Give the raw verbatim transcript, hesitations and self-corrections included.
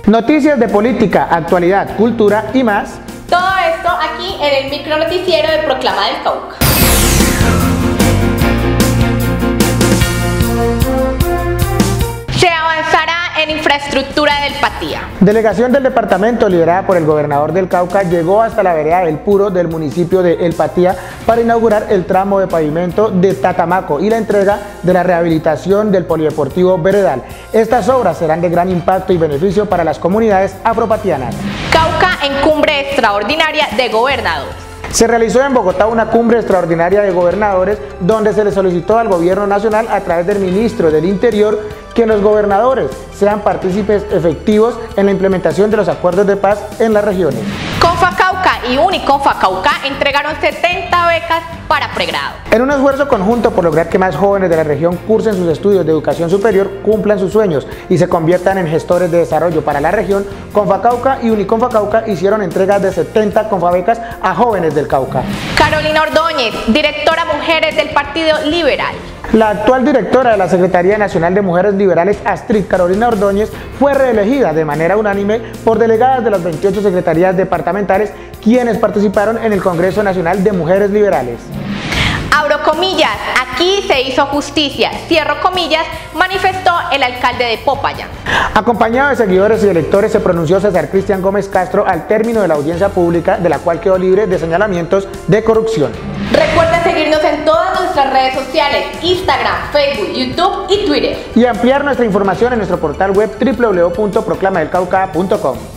Noticias de política, actualidad, cultura y más. Todo esto aquí en el micro noticiero de Proclama del Cauca. Se avanzará en infraestructura del Patía. Delegación del departamento liderada por el gobernador del Cauca llegó hasta la vereda del Puro del municipio de El Patía para inaugurar el tramo de pavimento de Tatamaco y la entrega de la rehabilitación del polideportivo veredal. Estas obras serán de gran impacto y beneficio para las comunidades afropatianas. Cauca en cumbre extraordinaria de gobernadores. Se realizó en Bogotá una cumbre extraordinaria de gobernadores donde se le solicitó al gobierno nacional a través del ministro del Interior que los gobernadores sean partícipes efectivos en la implementación de los acuerdos de paz en las regiones. Confacauca y Uniconfacauca entregaron setenta becas para pregrado. En un esfuerzo conjunto por lograr que más jóvenes de la región cursen sus estudios de educación superior, cumplan sus sueños y se conviertan en gestores de desarrollo para la región, Confacauca y Uniconfacauca hicieron entregas de setenta confabecas a jóvenes del Cauca. Carolina Ordóñez, directora Mujeres del Partido Liberal. La actual directora de la Secretaría Nacional de Mujeres Liberales, Astrid Carolina Ordóñez, fue reelegida de manera unánime por delegadas de las veintiocho secretarías departamentales, quienes participaron en el Congreso Nacional de Mujeres Liberales. Abro comillas, aquí se hizo justicia, cierro comillas, manifestó el alcalde de Popayán. Acompañado de seguidores y electores se pronunció César Cristian Gómez Castro al término de la audiencia pública, de la cual quedó libre de señalamientos de corrupción. Recuerda seguirnos en todas nuestras redes sociales, Instagram, Facebook, YouTube y Twitter. Y ampliar nuestra información en nuestro portal web w w w punto proclama del cauca punto com.